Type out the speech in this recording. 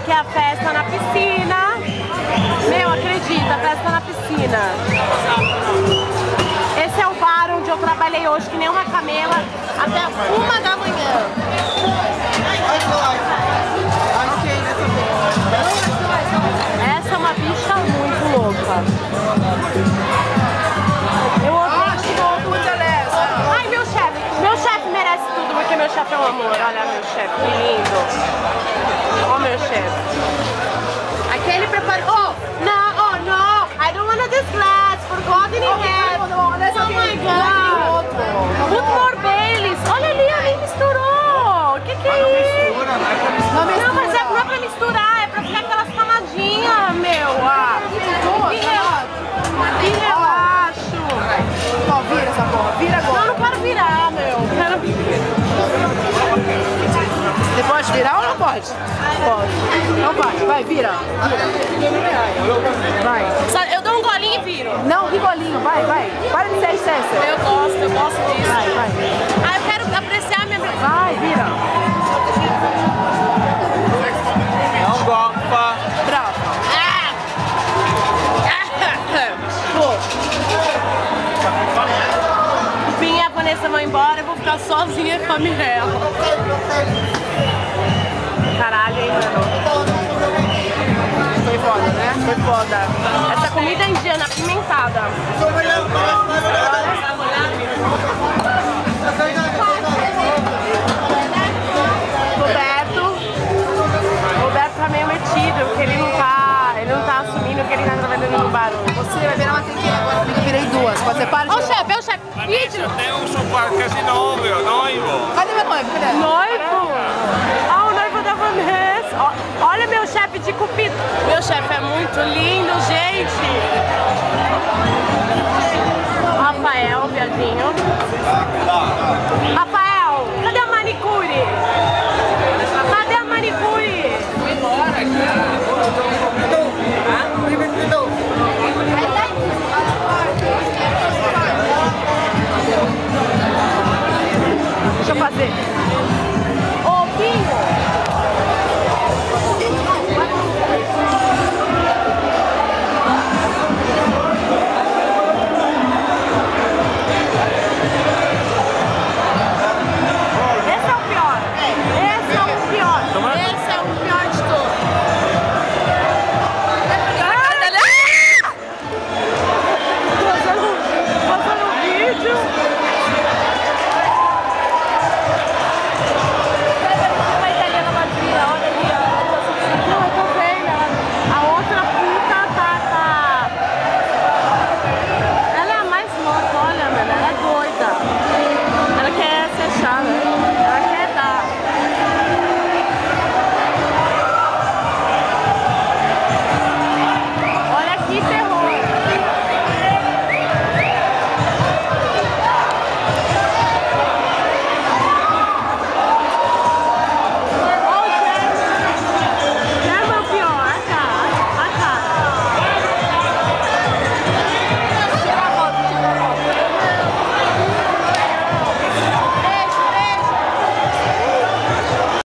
que é a festa na piscina. Meu, acredita, festa na piscina. Esse é o bar onde eu trabalhei hoje, que nem uma camela, até 1 da manhã. Essa é uma bicha muito louca. Eu odeio. Ai, meu chefe. Meu chefe merece tudo, porque meu chefe é um amor. Olha meu chefe, que lindo. Olha meu chefe. Aqui ele preparou. Oh, no. I don't want this glass. Forgotten in head. Oh my God. Put more Baileys. Olha ali, ele misturou. Que é isso? Não, mas não é pra misturar, é pra ficar aquelas camadinhas, meu. Que relaxo. Ó, vira essa porra, vira agora. Não quero virar, meu. Quero virar. Você pode virar ou não pode? Pode. Então vai, vira. Vai. Eu dou um golinho e viro. Não, que golinho, vai. Para de ser excesso. Eu gosto disso. Vai. Ah, eu quero apreciar a minha... Vai, vira. Não gosta. Bravo. O Pinha e a Vanessa vão embora, eu vou ficar sozinha com a Mirella. Caralho, hein, mano? Foi foda, né? Foi foda. Essa comida indiana apimentada. Roberto tá meio metido, porque ele não tá assumindo que ele tá trabalhando no barulho. Você vai virar uma tequila agora, comigo eu virei 2. Pode ser para de... Ô chefe, Vanessa, tem um super casi noivo. Cadê meu noivo? Cadê? Noivo? Ah, o noivo da Vanessa. Olha meu chefe de cupido. Meu chefe é muito lindo, gente.